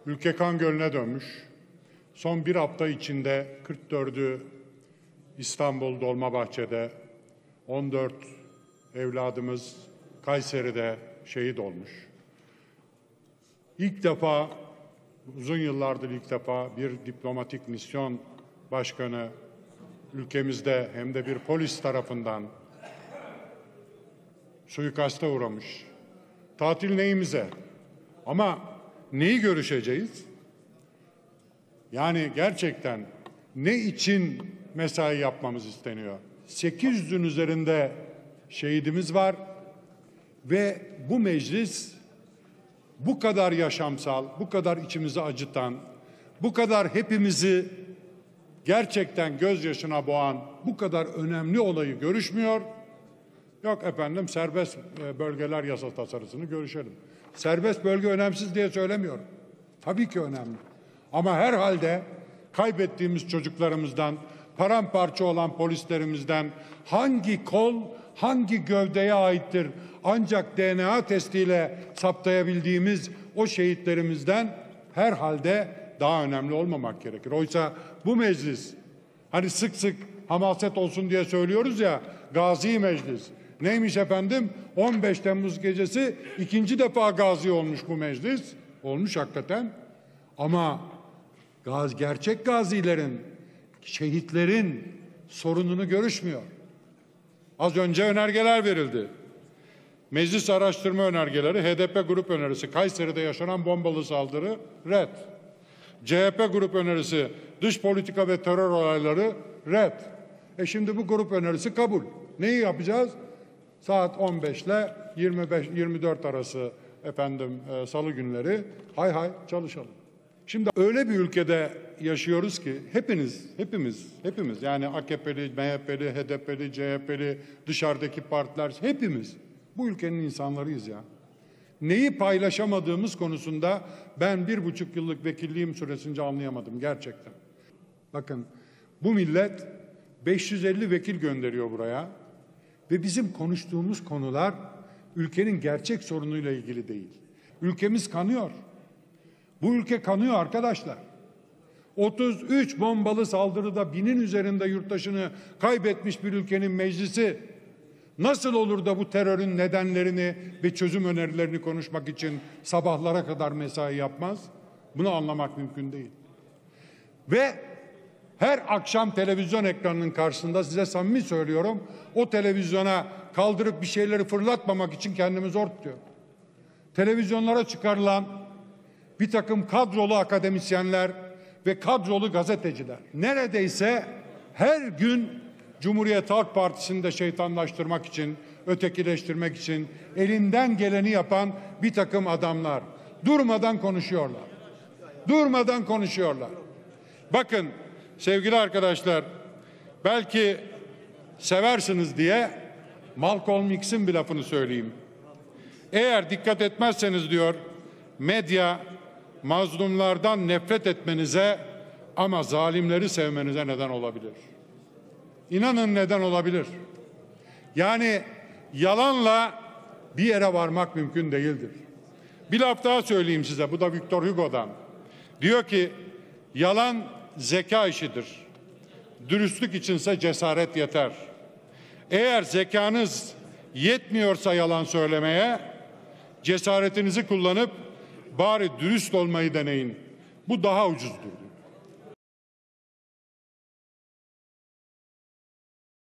Ülke kan gölüne dönmüş. Son bir hafta içinde 44'ü İstanbul Dolmabahçe'de, 14 evladımız Kayseri'de şehit olmuş. İlk defa, uzun yıllardır ilk defa bir diplomatik misyon başkanı ülkemizde hem de bir polis tarafından suikasta uğramış. Tatil neyimize? Ama neyi görüşeceğiz? Yani gerçekten ne için mesai yapmamız isteniyor? 800'ün üzerinde şehidimiz var ve bu meclis bu kadar yaşamsal, bu kadar içimizi acıtan, bu kadar hepimizi gerçekten gözyaşına boğan bu kadar önemli olayı görüşmüyor. Yok efendim, serbest bölgeler yasa tasarısını görüşelim. Serbest bölge önemsiz diye söylemiyorum. Tabii ki önemli. Ama herhalde kaybettiğimiz çocuklarımızdan, paramparça olan polislerimizden hangi kol, hangi gövdeye aittir ancak DNA testiyle saptayabildiğimiz o şehitlerimizden herhalde daha önemli olmamak gerekir. Oysa bu meclis, hani sık sık hamaset olsun diye söylüyoruz ya, gazi meclis. Neymiş efendim? 15 Temmuz gecesi ikinci defa gazi olmuş bu meclis. Olmuş hakikaten. Ama gerçek gazilerin, şehitlerin sorununu görüşmüyor. Az önce önergeler verildi. Meclis araştırma önergeleri, HDP grup önerisi, Kayseri'de yaşanan bombalı saldırı red. CHP grup önerisi, dış politika ve terör olayları red. Şimdi bu grup önerisi kabul. Neyi yapacağız? Saat 15 ile 24 arası efendim salı günleri hay hay çalışalım. Şimdi öyle bir ülkede yaşıyoruz ki hepimiz yani AKP'li, MHP'li, HDP'li, CHP'li, dışarıdaki partiler hepimiz bu ülkenin insanlarıyız ya. Neyi paylaşamadığımız konusunda ben 1,5 yıllık vekilliğim süresince anlayamadım gerçekten. Bakın bu millet 550 vekil gönderiyor buraya ve bizim konuştuğumuz konular ülkenin gerçek sorunuyla ilgili değil. Ülkemiz kanıyor. Bu ülke kanıyor arkadaşlar. 33 bombalı saldırıda 1000'in üzerinde yurttaşını kaybetmiş bir ülkenin meclisi nasıl olur da bu terörün nedenlerini ve çözüm önerilerini konuşmak için sabahlara kadar mesai yapmaz? Bunu anlamak mümkün değil. Ve her akşam televizyon ekranının karşısında size samimi söylüyorum, o televizyona kaldırıp bir şeyleri fırlatmamak için kendimi zor tutuyorum. Televizyonlara çıkarılan bir takım kadrolu akademisyenler ve kadrolu gazeteciler neredeyse her gün Cumhuriyet Halk Partisi'ni de şeytanlaştırmak için, ötekileştirmek için elinden geleni yapan bir takım adamlar durmadan konuşuyorlar. Durmadan konuşuyorlar. Bakın sevgili arkadaşlar, belki seversiniz diye Malcolm X'in bir lafını söyleyeyim. Eğer dikkat etmezseniz diyor, medya mazlumlardan nefret etmenize ama zalimleri sevmenize neden olabilir. İnanın neden olabilir. Yani yalanla bir yere varmak mümkün değildir. Bir laf daha söyleyeyim size, bu da Victor Hugo'dan. Diyor ki, yalan zeka işidir. Dürüstlük içinse cesaret yeter. Eğer zekanız yetmiyorsa yalan söylemeye, cesaretinizi kullanıp bari dürüst olmayı deneyin. Bu daha ucuzdur.